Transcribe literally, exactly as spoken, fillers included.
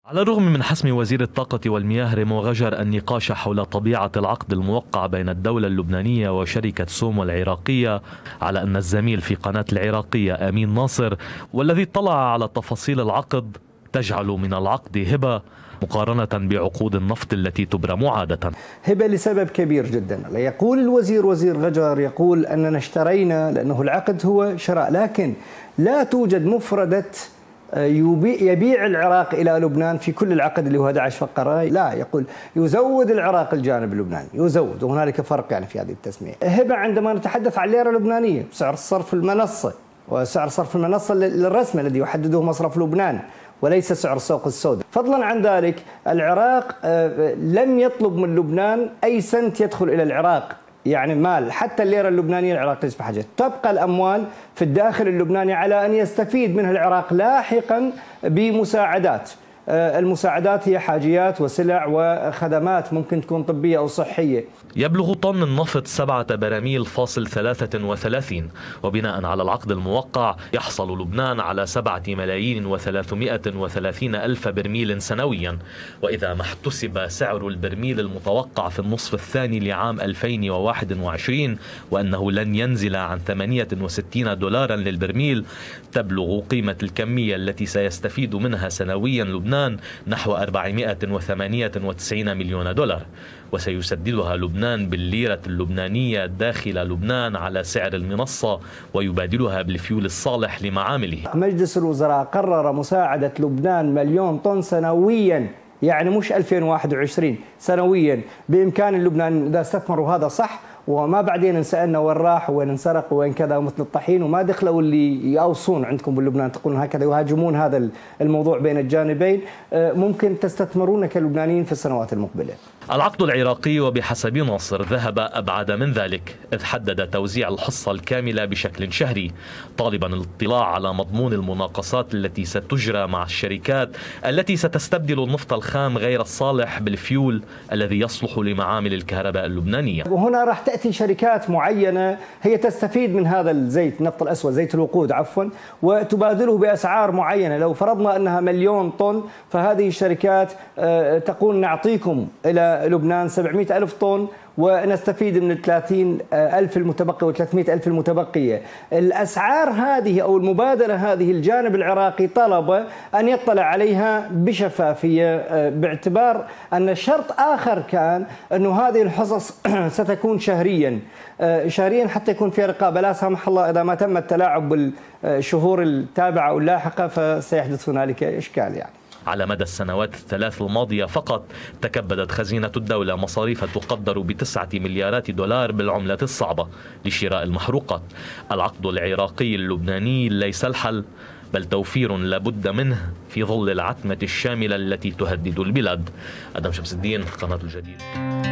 على الرغم من حسم وزير الطاقة والمياه ريمو غجر النقاش حول طبيعة العقد الموقع بين الدولة اللبنانية وشركة سومو العراقية، على أن الزميل في قناة العراقية أمين ناصر والذي اطلع على تفاصيل العقد تجعل من العقد هبة مقارنة بعقود النفط التي تبرم عادة. هبة لسبب كبير جدا. يقول الوزير وزير غجر يقول أننا اشترينا لأنه العقد هو شراء، لكن لا توجد مفردة يبيع العراق إلى لبنان في كل العقد اللي هو أحد عشر فقرة. لا، يقول يزود العراق الجانب اللبناني، يزود، وهنالك فرق يعني في هذه التسمية. هبة عندما نتحدث عن الليرة اللبنانية، سعر صرف المنصة وسعر صرف المنصة الرسمي الذي يحدده مصرف لبنان وليس سعر السوق السوداء. فضلا عن ذلك العراق لم يطلب من لبنان أي سنت يدخل إلى العراق، يعني مال حتى الليرة اللبنانية العراق ليس بحاجة. تبقى الأموال في الداخل اللبناني على أن يستفيد منها العراق لاحقا بمساعدات. المساعدات هي حاجيات وسلع وخدمات ممكن تكون طبية أو صحية. يبلغ طن النفط سبعة براميل فاصل ثلاثة وثلاثين، وبناء على العقد الموقع يحصل لبنان على سبعة ملايين وثلاثمائة وثلاثين ألف برميل سنويا. وإذا ما احتسب سعر البرميل المتوقع في النصف الثاني لعام ألفين وواحد وعشرين وأنه لن ينزل عن ثمانية وستين دولارا للبرميل، تبلغ قيمة الكمية التي سيستفيد منها سنويا لبنان نحو أربعمائة وثمانية وتسعين مليون دولار، وسيسددها لبنان بالليرة اللبنانية داخل لبنان على سعر المنصة ويبادلها بالفيول الصالح لمعامله. مجلس الوزراء قرر مساعدة لبنان مليون طن سنويا، يعني مش ألفين وواحد وعشرين، سنويا. بإمكان اللبنان إذا استثمروا هذا صح، وما بعدين نسألنا وين راح وين انسرق وين كذا مثل الطحين، وما دخلوا اللي يأوصون عندكم باللبنان تقولون هكذا يهاجمون هذا الموضوع بين الجانبين. ممكن تستثمرون كلبنانيين في السنوات المقبلة. العقد العراقي وبحسب ناصر ذهب أبعد من ذلك، إذ حدد توزيع الحصة الكاملة بشكل شهري، طالبا الاطلاع على مضمون المناقصات التي ستجرى مع الشركات التي ستستبدل النفط الخام غير الصالح بالفيول الذي يصلح لمعامل الكهرباء اللبنانية. وهنا راح تأتي شركات معينة هي تستفيد من هذا الزيت، النفط الأسود، زيت الوقود عفوا، وتبادله بأسعار معينة. لو فرضنا أنها مليون طن، فهذه الشركات تقول نعطيكم إلى لبنان سبعمائة ألف طن ونستفيد من ثلاثين ألف المتبقية وثلاثمائة ألف المتبقية. الأسعار هذه أو المبادلة هذه الجانب العراقي طلب أن يطلع عليها بشفافية، باعتبار أن شرط آخر كان أنه هذه الحصص ستكون شهريا شهريا حتى يكون في رقابة. لا سمح الله إذا ما تم التلاعب بالشهور التابعة أو اللاحقة فسيحدث هنالك إشكال. يعني على مدى السنوات الثلاث الماضية فقط تكبدت خزينة الدولة مصاريف تقدر بتسعة مليارات دولار بالعملة الصعبة لشراء المحروقات. العقد العراقي اللبناني ليس الحل، بل توفير لابد منه في ظل العتمة الشاملة التي تهدد البلاد. أدم شمس الدين، قناة الجديد.